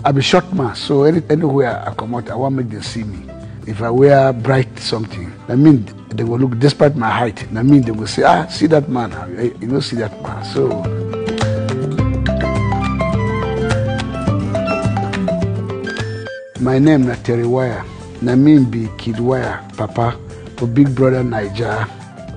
I be short man, so anywhere I come out, I want make them see me. If I wear bright something, I mean they will look, despite my height, I mean they will say, ah, see that man, you don't see that man. So my name na Terry Wire. I mean be Kid Wire, Papa, for Big Brother Niger.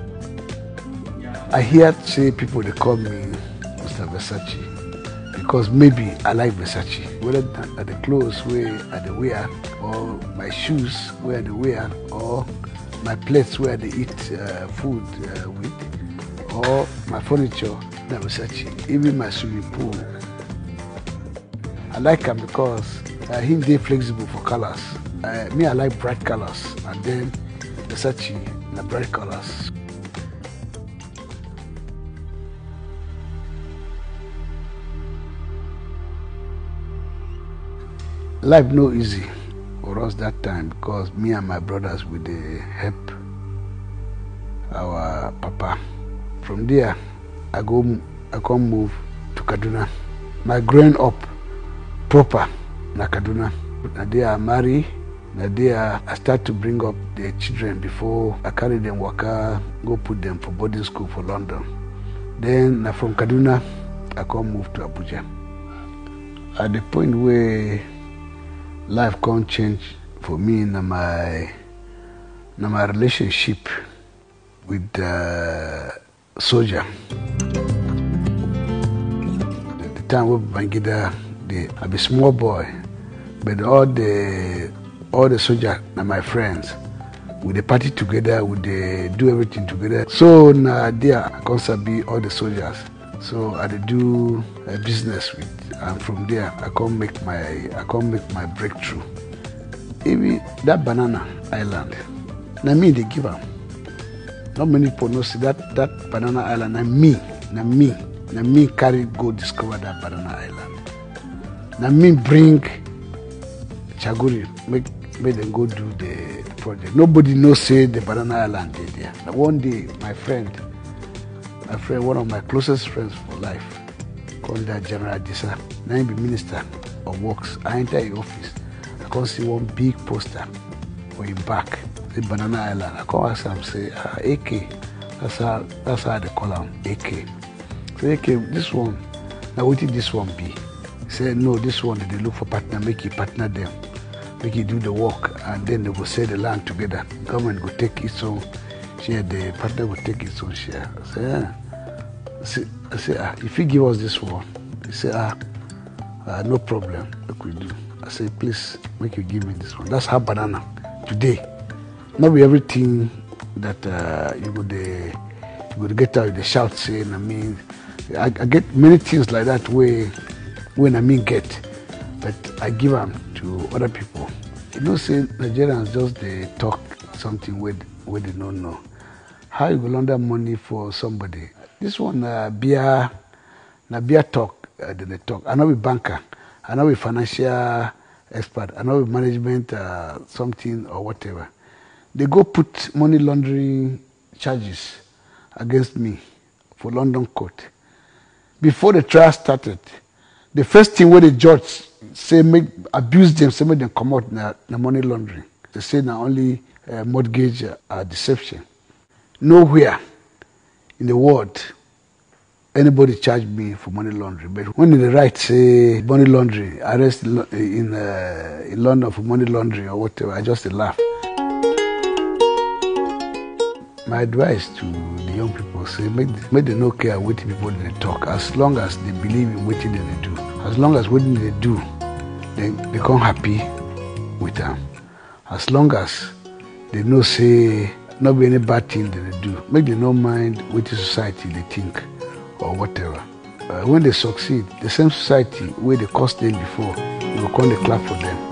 I hear say people they call me Mr. Versace because maybe I like Versace. Whether at the clothes where I they wear, or my shoes where they wear, or my plates where they eat food with, or my furniture, na Versace. Even my swimming pool. I like him because him they flexible for colors. Me, I like bright colors, and then Versace na bright colors. Life no easy for us that time because me and my brothers we dey help our papa. From there, I come move to Kaduna. My growing up proper na Kaduna. Na there I marry. Na there I start to bring up the children before I carry them waka, go put them for boarding school for London. Then na from Kaduna I come move to Abuja. At the point where life can't change for me na my relationship with the soldier. The time we Bangida, I be small boy, but all the soldiers na my friends. We dey party together, we dey do everything together. So na there I come sabi all the soldiers. So I dey do business with, and from there I come make my breakthrough. Even that Banana Island, na me they give am. Not many people know see that Banana Island. Na me carry go discover that Banana Island. Na me bring Chaguri make them go do the project. Nobody knows say the Banana Island is there. Now one day my friend, one of my closest friends for life, called that General Disa, now he be Minister of Works. I enter his office, I come see one big poster for him back, the Banana Island. I come ask him, say, AK, that's how they call him, AK. Say, AK, this one, now what did this one be? He said, no, this one, they look for partner, make you partner them, make you do the work, and then they will sell the land together. Government will take its own share, the partner will take its own share. I say, yeah. I say, if you give us this one, he say, no problem, what we do. I say, please, make you give me this one. That's how Banana today. Not be everything that you would get out, they shout saying, I mean, I get many things like that when I mean get, but I give them to other people. You know, say Nigerians just they talk something where they don't know. How you go launder money for somebody? This one beer talk. They talk. I know be banker. I know be financial expert. I know be management something or whatever. They go put money laundering charges against me for London court. Before the trial started, the first thing where the judge say abuse them, say make them come out na money laundering. They say na only mortgage deception. Nowhere in the world anybody charge me for money laundering. But when they write say money laundering, arrest in London for money laundering or whatever, I just laugh. My advice to the young people say make them no care what people they talk, as long as they believe in what they do. As long as what they do, they become happy with them. As long as they know say not be any bad thing that they do, make them no mind what the society they think or whatever. When they succeed, the same society where they cost them before, they will come to clap for them.